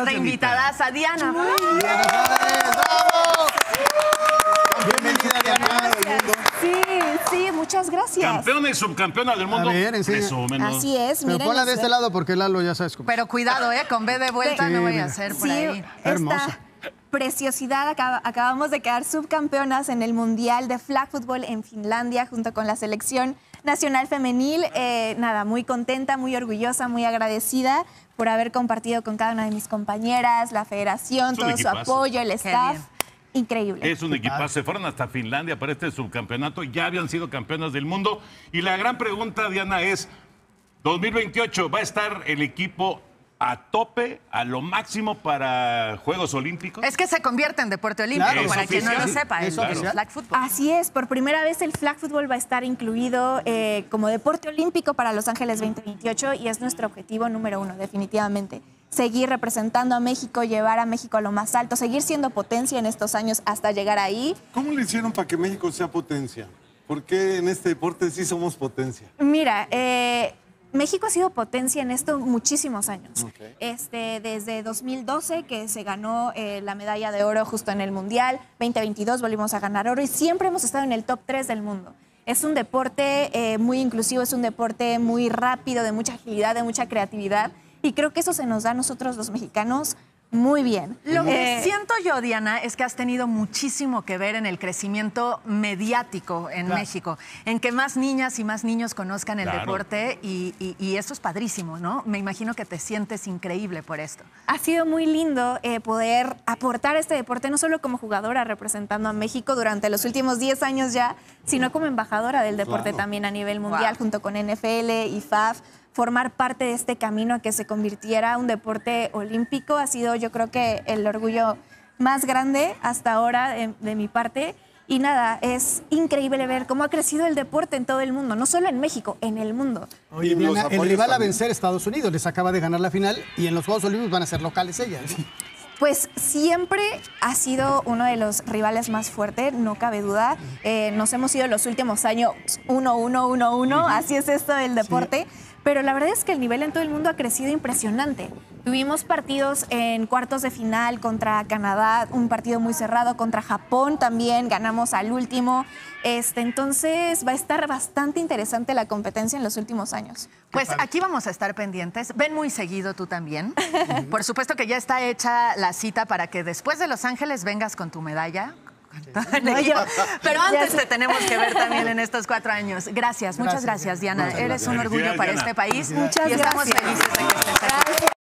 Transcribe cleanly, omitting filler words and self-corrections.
nuestra invitada, Diana. Buenas tardes, ¡vamos! Bienvenida, Diana. Sí, muchas gracias. Campeona y subcampeona del mundo. A ver, enseña. Presúmenos. Así es, Pero miren. ponla de este lado porque Lalo ya sabes cómo. Pero cuidado, con B de vuelta Sí, no voy mira. a hacer por Sí, ahí. Hermosa. esta preciosidad. Acabamos de quedar subcampeonas en el Mundial de Flag Football en Finlandia junto con la selección nacional femenil. Nada, muy contenta, muy orgullosa, muy agradecida por haber compartido con cada una de mis compañeras, la federación, Es un todo su equipazo. apoyo, el staff. bien. Increíble. Es un equipazo. Se fueron hasta Finlandia para este subcampeonato. Ya habían sido campeonas del mundo. Y la gran pregunta, Diana, es: 2028, ¿va a estar el equipo a tope, a lo máximo para Juegos Olímpicos? Es que se convierte en deporte olímpico, Claro, para es quien no lo oficial. sepa, Es el oficial. flag football. Así es, por primera vez el flag football va a estar incluido como deporte olímpico para Los Ángeles 2028 y es nuestro objetivo número 1, definitivamente. Seguir representando a México, llevar a México a lo más alto, seguir siendo potencia en estos años hasta llegar ahí. ¿Cómo le hicieron para que México sea potencia? ¿Por qué en este deporte sí somos potencia? Mira, México ha sido potencia en esto muchísimos años. Ok. Desde 2012 que se ganó la medalla de oro justo en el Mundial, 2022 volvimos a ganar oro y siempre hemos estado en el top 3 del mundo. Es un deporte muy inclusivo, es un deporte muy rápido, de mucha agilidad, de mucha creatividad y creo que eso se nos da a nosotros los mexicanos muy bien. Lo que siento yo, Diana, es que has tenido muchísimo que ver en el crecimiento mediático en México, en que más niñas y más niños conozcan el Claro. deporte y eso es padrísimo, ¿no? Me imagino que te sientes increíble por esto. Ha sido muy lindo poder aportar a este deporte, no solo como jugadora representando a México durante los últimos 10 años ya, sino como embajadora del deporte Claro. también a nivel mundial, Wow. junto con NFL y FAF. Formar parte de este camino a que se convirtiera un deporte olímpico ha sido, yo creo que el orgullo más grande hasta ahora de mi parte. Y nada, es increíble ver cómo ha crecido el deporte en todo el mundo, no solo en México, en el mundo. Oye, Y los Diana, el apoyos rival a también. vencer, Estados Unidos, les acaba de ganar la final y en los Juegos Olímpicos van a ser locales ellas. Pues siempre ha sido uno de los rivales más fuertes, no cabe duda. Nos hemos ido los últimos años 1-1-1-1, así es esto del deporte. Pero la verdad es que el nivel en todo el mundo ha crecido impresionante. Tuvimos partidos en cuartos de final contra Canadá, un partido muy cerrado contra Japón también, ganamos al último. Entonces va a estar bastante interesante la competencia en los últimos años. Pues aquí vamos a estar pendientes. Ven muy seguido tú también. Por supuesto que ya está hecha la cita para que después de Los Ángeles vengas con tu medalla. Pero antes te tenemos que ver también en estos 4 años. Gracias, muchas gracias, Diana. Muchas Eres un orgullo Felicidades, para Diana. este país Muchas y estamos gracias. felices de que estés aquí.